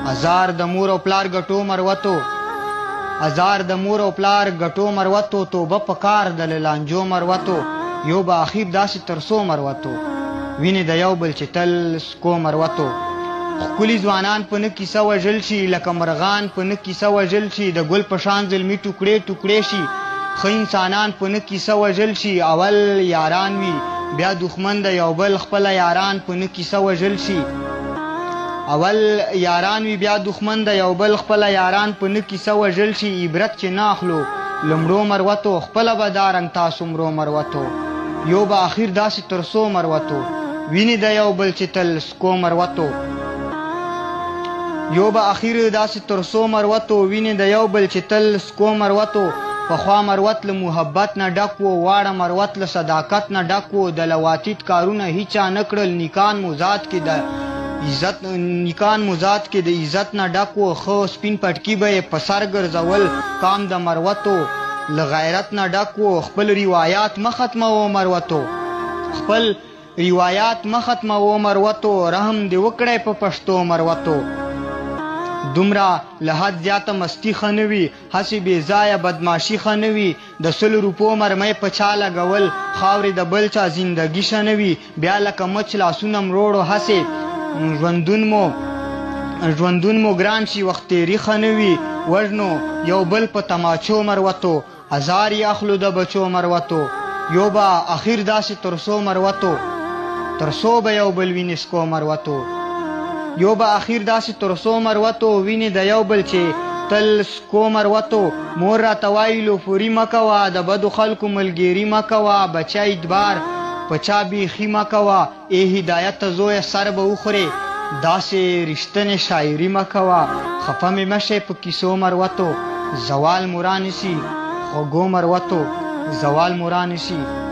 هزار د مور او پلار ګټو مروتو هزار د مور او پلار ګټو مروتو توبه په کار د لانجو مروتو یو به اخیر داسې ترسو مروتو وینې د یو بل چې تل سکو مروتو ښکلي ځوانان په نه کیسه وژل شي لکه مرغان په نه کیسه وژل شي د ګل په شان زلمي ټوکړې ټوکړې شي ښه انسانان په نه کیسه وژل شي اول یاران وي بیا دښمن د یو بل خپله یاران په نه کیسه وژل شي اول یاران وي بیا دښمن د یو بل خپله یاران په نه کیسه وژل شي عبرت چې نه اخلو لمړو مروتو خپله به دا رنګ تاسو مرو مروتو یو به اخیر داسې ترسو مروتو وینې د یو بل چې تل سکو مروتو یو به اخیر داسې ترسو مروتو وینې د یو بل چې تل سکو مروتو پخوا مروت له محبت نه ډک و واړه مروت له صداقت نه ډک و د لواتیت کارونه هیچا نه کړل نیکان مو ذات کې د عزت نه ډک و ښه سپین پټکي به یې په سر ګرځول کام د مروتو له غیرت نه ډک و خپل روایات مه ختموو مروتو خپل روایات مه ختموو مروتو رحم دې وکړی په پښتو مروتو دومره له حد زیاته مستی ښه نه وي هسې بې ځایه بدماشي ښه نه وي د 100 روپو مرمۍ په چا لګول خاورې د بل چا زندګي ښه نه وي بیا لکه مچ لاسونه مروړو هسې ژوندون مو ګران شي وخت تېري ښه نه وي وژنو یو بل په تماچو مروتو هزار یې اخلو د بچو مروتو یو به اخیر داسې ترسو مروتو ترسو به یو بل وینې سکو مروتو یو به اخیر داسې ترسو مروتو وینې د یو بل چې تل سکو مروتو مور راته وایي لوفوري مه کوه د بدو خلکو ملګري مه کوه بچه اعتبار په چا بیخي مه کوه ای هدایته زویه سر به وخورې داسې رښتنې شاعري مه کوه خفه مې مه شئ په کیسو مروتو زوال مو رانیسي خوږو مروتو زوال مو رانیسي